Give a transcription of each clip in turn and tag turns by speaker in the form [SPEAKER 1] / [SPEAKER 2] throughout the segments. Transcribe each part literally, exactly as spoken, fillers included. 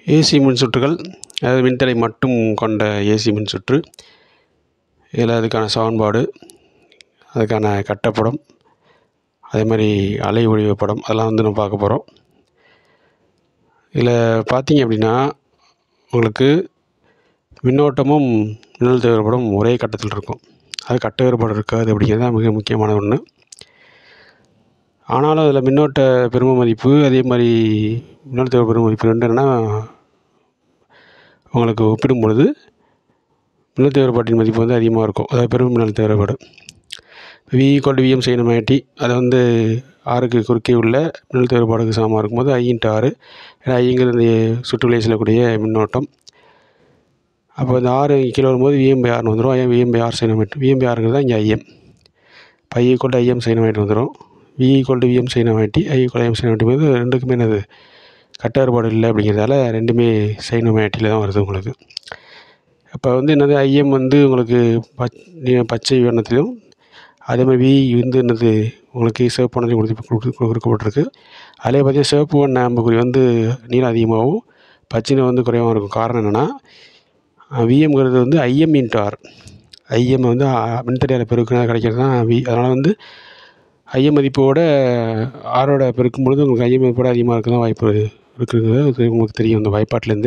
[SPEAKER 1] AC மின்சுற்றுகள், அதாவது மின்தடை மட்டும் கொண்ட ஏசி மின்சுற்று. இதில் அதுக்கான சமன்பாடு, அதுக்கான கட்டப்படம், அதே மாதிரி அலை ஒளிவு படம், அதெல்லாம் வந்து நம்ம பார்க்க போகிறோம். இதில் பார்த்தீங்க அப்படின்னா உங்களுக்கு மின்னோட்டமும் மின்னழுத்த வேறுபாடும் ஒரே கட்டத்தில் இருக்கும். அது கட்ட வேறுபாடு இருக்காது அப்படிங்கிறது தான் மிக முக்கியமான ஒன்று. ஆனாலும் அதில் மின்னோட்ட பெரும மதிப்பு அதே மாதிரி மின்னழுத்த பெரும மதிப்பு ரெண்டு என்னென்னா உங்களுக்கு ஒப்பிடும் பொழுது மின்னழுத்த வேறுபாட்டின் மதிப்பு வந்து அதிகமாக இருக்கும். அதாவது பெரும மின்னழுத்த வேறுபாடு V equal to VM sine omega t, அதை வந்து ஆறுக்கு குறுக்கே உள்ள மின்னழுத்த வேறுபாடுக்கு சமமாக இருக்கும்போது ஐ இன்ட்டு ஆறு, ஏன்னா ஐங்கிறது இந்த சுற்றுவழியை செல்லக்கூடிய மின்னோட்டம். அப்போ இந்த ஆறு கீழே வரும்போது விஎம் பை ஆர்னு வந்துடும். IM VM by R sine omega t, VM by ஆறுங்கிறது தான் இங்கே IM. By equal to IM sine omega t வந்துடும். V equal to VM sine omega t, I equal IM sine omega t போது ரெண்டுக்குமே என்னது கட்ட வேறுபாடு இல்லை அப்படிங்கிறதால ரெண்டுமே சைன் ஒமேகா டியில் தான் வருது உங்களுக்கு. அப்போ வந்து என்னது ஐஎம் வந்து உங்களுக்கு பச் பச்சை வண்ணத்திலும் அதே மாதிரி வி வந்து என்னது உங்களுக்கு சிவப்பு வண்ணத்தையும் கொடுத்து கொடுக்கப்பட்டிருக்கு. அதிலே பார்த்தீங்கன்னா சிவப்பு வண்ண அம்புக்குறி வந்து நீளம் அதிகமாகவும் பச்சை வந்து குறைவாகவும் இருக்கும். காரணம் என்னென்னா விஎம்ங்கிறது வந்து ஐஎம் இன்ட்டு ஆர். ஐஎம் வந்து மின்தடையால் பெருக்கினா கிடைக்கிறது தான் வி. அதனால் வந்து ஐஎம் மதிப்போட ஆரோட பெருக்கும் பொழுது உங்களுக்கு ஐஎம் மதிப்போட அதிகமாக இருக்க தான் வாய்ப்பு இருக்குங்கிறது உங்களுக்கு தெரியும் இந்த வாய்ப்பாட்டிலேருந்து.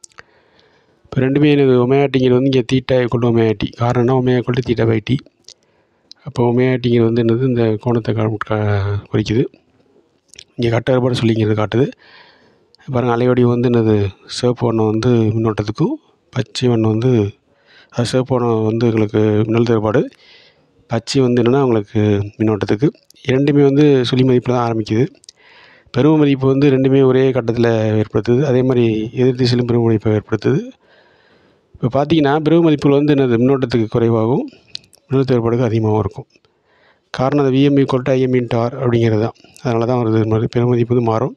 [SPEAKER 1] இப்போ ரெண்டுமே எனக்கு ஒமேகாட்டிங்கிறது வந்து இங்கே தீட்டா கொண்டு ஒமேகாட்டி. காரணம்னா ஒமேகா கொண்டு தீட்டா பை டி. அப்போ ஒமேகாட்டிங்கிறது வந்து என்னது இந்த கோணத்தை குறிக்குது. இங்கே கட்ட வேறுபாடு சொல்லிங்கிறது காட்டுது. பாருங்கள், அலைவடிவம் வந்து என்னது சிவப்பு வண்ணம் வந்து மின்னோட்டத்துக்கும் பச்சை வண்ணம் வந்து அது சிவப்பு வண்ணம் வந்து உங்களுக்கு மின்னழுத்த வேறுபாடு, பச்சை வந்து என்னென்னா உங்களுக்கு மின்னோட்டத்துக்கு. இரண்டுமே வந்து சுழி மதிப்பில் தான் ஆரம்பிக்குது. பெரும மதிப்பு வந்து ரெண்டுமே ஒரே கட்டத்தில் ஏற்படுத்துது. அதே மாதிரி எதிர் திசையிலும் பெரும மதிப்பை ஏற்படுத்துது. இப்போ பார்த்தீங்கன்னா பெரும மதிப்புகள் வந்து என்னது மின்னோட்டத்துக்கு குறைவாகவும் மின்னழுத்த வேறுபாடுக்கு அதிகமாகவும் இருக்கும். காரணம் அந்த VM equal to IM into R அப்படிங்கிறது தான். அதனால தான் வருது மாதிரி பெரும மதிப்பு வந்து மாறும்.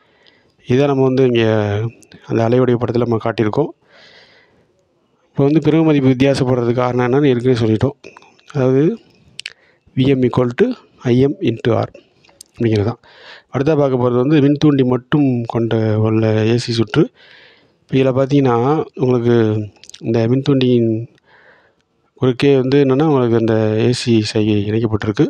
[SPEAKER 1] இதை நம்ம வந்து இங்கே அந்த அலையுடைய படத்தில் நம்ம காட்டியிருக்கோம். இப்போ வந்து பெரும மதிப்பு வித்தியாசப்படுறதுக்கு காரணம் என்னன்னு ஏற்கனவே சொல்லிட்டோம். அதாவது VM equal to IM into R அப்படிங்கிறது தான். அடுத்தா பார்க்க போகிறது வந்து மின்தூண்டி மட்டும் கொண்ட உள்ள ஏசி சுற்று. இப்போ இதில் பார்த்தீங்கன்னா உங்களுக்கு இந்த மின்தூண்டியின் குறுக்கே வந்து என்னென்னா உங்களுக்கு அந்த ஏசி சைகை இணைக்கப்பட்டிருக்கு.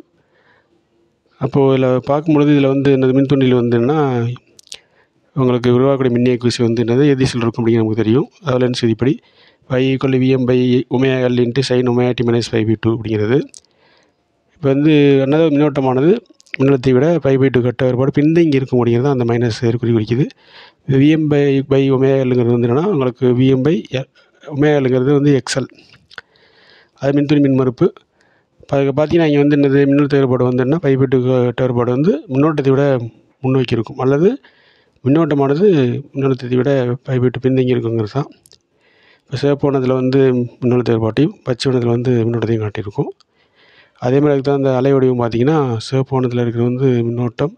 [SPEAKER 1] அப்போது இதில் பார்க்கும்பொழுது இதில் வந்து இந்த மின்தூண்டியில் வந்து என்னென்னா உங்களுக்கு உருவாக்கக்கூடிய மின்னியக்கு விசை வந்து என்னது எதிர்சில் இருக்கும் அப்படிங்கிற நமக்கு தெரியும். அதில் லென்ஸ் விதிப்படி by equal VM by omega L into sine omega t minus five by two அப்படிங்கிறது. இப்போ வந்து என்னது மின்னோட்டமானது மின்னழுத்தை விட பை பை டூ கட்ட வேறுபாடு பின்தங்கி இருக்கும் அப்படிங்கிறது அந்த மைனஸ் குறி குறிக்குது. விஎம் பை பை ஒமேகா எல்லுங்கிறது வந்து என்னென்னா உங்களுக்கு விஎம் பை ஒமேகா எல்லுங்கிறது வந்து எக்ஸ்எல், அது மின்துணி மின்மறுப்பு. இப்போ அதுக்கு பார்த்தீங்கன்னா இங்கே வந்து என்னது மின்னழுத்த வேறுபாடு வந்து என்ன பை பை டூ கட்ட வேறுபாடு வந்து மின்னோட்டத்தை விட முன்னோக்கி இருக்கும், அல்லது மின்னோட்டமானது மின்னழுத்தத்தை விட பை பை டூ பின்தங்கி இருக்குங்கிறது தான். இப்போ சிவப்பு வண்ணத்தில் வந்து மின்னழுத்த வேறுபாட்டையும் பச்சை வண்ணத்தில் வந்து மின்னோட்டத்தையும் காட்டியிருக்கும். அதே மாதிரி அதுக்கு தான் அந்த அலை வடிவம் பார்த்திங்கன்னா சிவப்பு வண்ணத்தில் இருக்கிறது வந்து மின்னோட்டம்,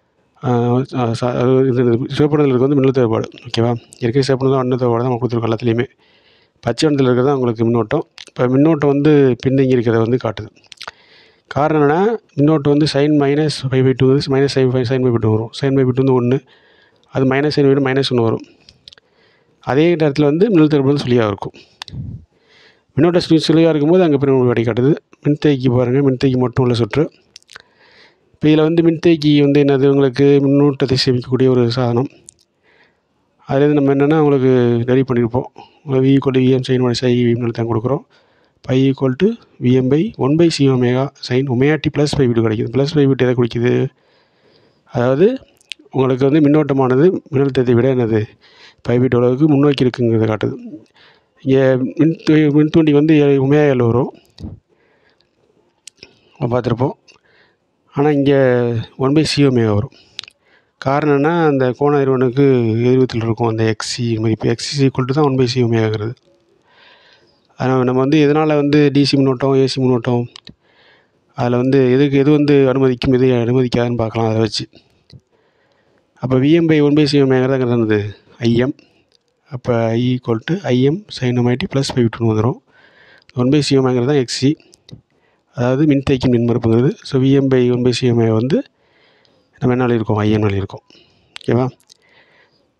[SPEAKER 1] சிவப்பு வண்ணத்தில் இருக்கிறது வந்து மின்னழுத்த வேறுபாடு. ஓகேவா, ஏற்கனவே சிவப்பு வண்ணம் மின்னழுத்த வேறுபாடு தான் நம்ம கொடுத்துருக்கோம் எல்லாத்துலேயுமே. பச்சை வண்ணத்தில் இருக்கிறது தான் உங்களுக்கு மின்னோட்டம். இப்போ மின்னோட்டம் வந்து பின்தங்கி இருக்கிறத வந்து காட்டுது. காரணம் என்னென்னா மின்னோட்டம் வந்து sine minus five by two வந்து minus sine five sine by by two வரும். சைன் பை பை டூ வந்து ஒன்று, அது மைனஸ் சைன் பை மைனஸ் ஒன்று வரும். அதே நேரத்தில் வந்து மின்னழுத்த வேறுபாடு வந்து சுழியாக இருக்கும். மின்னோட்ட சுழி சுழியாக இருக்கும்போது அங்கே பெரும வேறுபாடு காட்டுது. மின்தேக்கி பாருங்கள், மின்தேக்கி மட்டும் உள்ள சுற்று. இப்போ இதில் வந்து மின்தேக்கி வந்து என்னது உங்களுக்கு மின்னூட்டத்தை சேமிக்கக்கூடிய ஒரு சாதனம். அதுலேருந்து நம்ம என்னென்னா உங்களுக்கு ரெடி பண்ணியிருப்போம். V equal to VM sine one சை மின்னழுத்தம் கொடுக்குறோம். By equal to VM by one by C omega sine omega t plus five விட்டு கிடைக்குது. ப்ளஸ் ஃபைவ் விட்டு எதை குறிக்குது, அதாவது உங்களுக்கு வந்து மின்னோட்டமானது மின்னழுத்தத்தை விட என்னது பை விட்டு அளவுக்கு முன்னோக்கி இருக்குங்கிறத காட்டுது. இங்கே மின் மின்தூண்டி வந்து ஒமேகா எல் வரும் பார்த்துருப்போம். ஆனால் இங்கே ஒன் பை சி ஒமேகா வரும். காரணம்னா அந்த கோண அதிர்வெண்ணுக்கு எதிர்வத்தில் இருக்கும் அந்த எக்ஸி மதிப்பு. எக்ஸி ஈக்குவல் டு தான் ஒன் பை சி ஒமேகாங்கிறது. அதனால் நம்ம வந்து எதனால் வந்து டிசி மின்னோட்டம் ஏசி மின்னோட்டம் அதில் வந்து எதுக்கு எது வந்து அனுமதிக்கும் எது அனுமதிக்காதுன்னு பார்க்கலாம் அதை வச்சு. அப்போ VM by one by C ஒமேகாங்கிறது என்னது ஐஎம். அப்போ I equal to IM sine omega t plus five டூன்னு வந்துடும். ஒன் பை சி ஒமேகாங்கிறது தான் எக்ஸி, அதாவது மின்தேக்கி மின்மறுப்புங்கிறது. So VM by one by C omega வந்து நம்ம என்ன எழுதியிருக்கோம் ஐஎம் எழுதியிருக்கோம். ஓகேவா.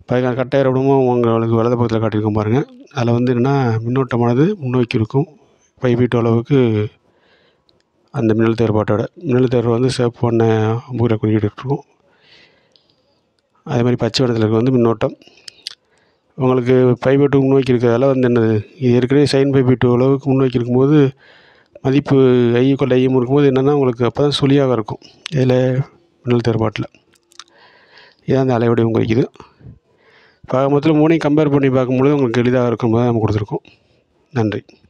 [SPEAKER 1] இப்போ கட்டையர் விடமும் உங்களுக்கு வலது பக்கத்தில் காட்டியிருக்கோம் பாருங்கள். அதில் வந்து என்னென்னா மின்னோட்டமானது முன்னோக்கி இருக்கும். ஃபைவ் பை டூ அளவுக்கு அந்த மின்னழுத்த வேறுபாட்டோட மின்னழுத்த வேறுபாடு வந்து சிவப்பு வண்ண அம்புக்குறியில் குறிப்பிட்டு இருக்கும். அதே மாதிரி பச்சை வண்ணத்தில் இருக்க வந்து மின்னோட்டம். உங்களுக்கு ஃபைவ் பை டூ முன்னோக்கி இருக்கிறதால வந்து என்னது, இது ஏற்கனவே சைன் ஃபைவ் பை டூ அளவுக்கு முன்னோக்கி இருக்கும்போது மதிப்பு ஐ ஈக்குவல் ஐஎம் இருக்கும்போது என்னென்னா உங்களுக்கு அப்போ தான் சுழியாக இருக்கும். இதில் மின்னழுத்த வேறுபாட்டில் இதான் அந்த அலைவடிவம் குறிக்குது. இப்போ மொத்தத்தில் மூணையும் கம்பேர் பண்ணி பார்க்கும்பொழுது உங்களுக்கு எளிதாக இருக்கும் போது நம்ம கொடுத்துருக்கோம். நன்றி.